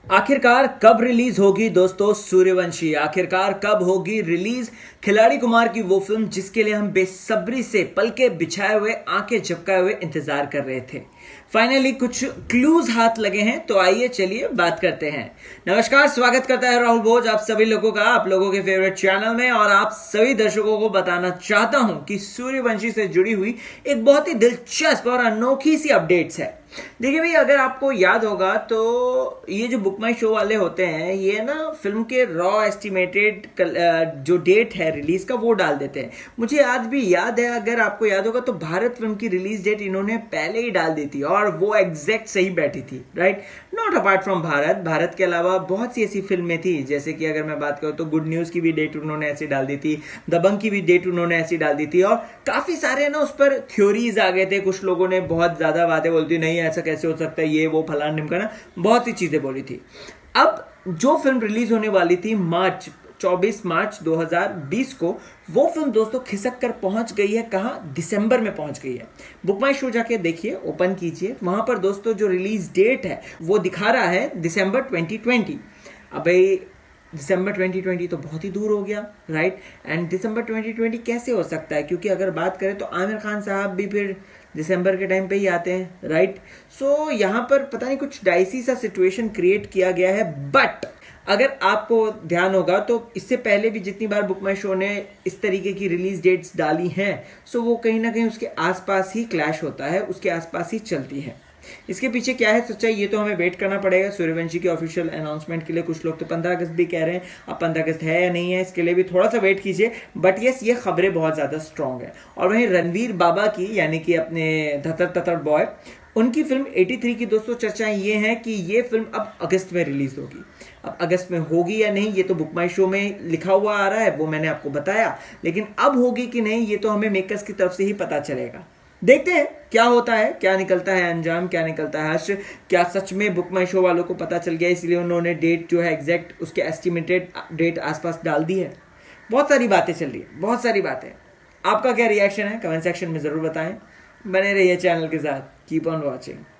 आखिरकार कब रिलीज होगी दोस्तों सूर्यवंशी। आखिरकार कब होगी रिलीज खिलाड़ी कुमार की वो फिल्म जिसके लिए हम बेसब्री से पलके बिछाए हुए आंखें झपकाए हुए इंतजार कर रहे थे। फाइनली कुछ क्लूज हाथ लगे हैं, तो आइए चलिए बात करते हैं। नमस्कार, स्वागत करता है राहुल भोज आप सभी लोगों का आप लोगों के फेवरेट चैनल में। और आप सभी दर्शकों को बताना चाहता हूं कि सूर्यवंशी से जुड़ी हुई एक बहुत ही दिलचस्प और अनोखी सी अपडेट्स है। देखिए भाई, अगर आपको याद होगा तो ये जो बुक माई शो वाले होते हैं ये ना फिल्म के रॉ एस्टिमेटेड जो डेट है रिलीज का वो डाल देते हैं। मुझे आज भी याद है, अगर आपको याद होगा तो भारत फिल्म की रिलीज डेट इन्होंने पहले ही डाल दी थी और वो एग्जैक्ट सही बैठी थी, right. Not apart from Bharat के अलावा बहुत सी ऐसी फिल्में थी, जैसे कि अगर मैं बात करूं तो गुड न्यूज की भी डेट उन्होंने ऐसी डाल दी थी, दबंग की भी डेट उन्होंने ऐसी डाल दी थी और काफी सारे ना उस पर थ्योरीज आ गए थे। कुछ लोगों ने बहुत ज्यादा बातें बोलती, नहीं ऐसा कैसे हो सकता है, ये वो फलान ढिमकाना, बहुत सी चीजें बोली थी। अब जो फिल्म रिलीज होने वाली थी 24 मार्च 2020 को, वो फिल्म दोस्तों खिसक कर पहुंच गई है कहां, दिसंबर में पहुंच गई है। बुक माई शो जाके देखिए, ओपन कीजिए, वहां पर दोस्तों जो रिलीज डेट है वो दिखा रहा है दिसंबर 2020। अब भाई दिसंबर 2020 तो बहुत ही दूर हो गया, राइट। एंड दिसंबर 2020 कैसे हो सकता है, क्योंकि अगर बात करें तो आमिर खान साहब भी फिर दिसंबर के टाइम पे ही आते हैं, राइट। सो यहां पर पता नहीं कुछ डाइसी सा सिचुएशन क्रिएट किया गया है। बट अगर आपको ध्यान होगा तो इससे पहले भी जितनी बार बुक माई शो ने इस तरीके की रिलीज डेट्स डाली हैं, सो वो कहीं ना कहीं उसके आसपास ही क्लैश होता है, उसके आसपास ही चलती है। इसके पीछे क्या है सच्चाई, ये तो हमें वेट करना पड़ेगा सूर्यवंशी के ऑफिशियल अनाउंसमेंट के लिए। कुछ लोग तो 15 अगस्त भी कह रहे हैं, अब 15 अगस्त है या नहीं है इसके लिए भी थोड़ा सा वेट कीजिए। बट यस, ये खबरें बहुत ज्यादा स्ट्रांग है। और वहीं रणवीर बाबा की, यानी कि अपने धतर ततर बॉय, उनकी फिल्म 83 की दोस्तों चर्चाएं ये हैं कि ये फिल्म अब अगस्त में रिलीज होगी। अब अगस्त में होगी या नहीं ये तो बुक माई शो में लिखा हुआ आ रहा है, वो मैंने आपको बताया, लेकिन अब होगी कि नहीं ये तो हमें मेकर्स की तरफ से ही पता चलेगा। देखते हैं क्या होता है, क्या निकलता है अंजाम, क्या निकलता है हर्ष। क्या सच में बुक माई शो वालों को पता चल गया इसलिए उन्होंने डेट जो है एग्जैक्ट उसके एस्टिमेटेड डेट आसपास डाल दी है। बहुत सारी बातें चल रही है, बहुत सारी बातें। आपका क्या रिएक्शन है कमेंट सेक्शन में जरूर बताएं। बने रहिए चैनल के साथ, कीप ऑन वॉचिंग।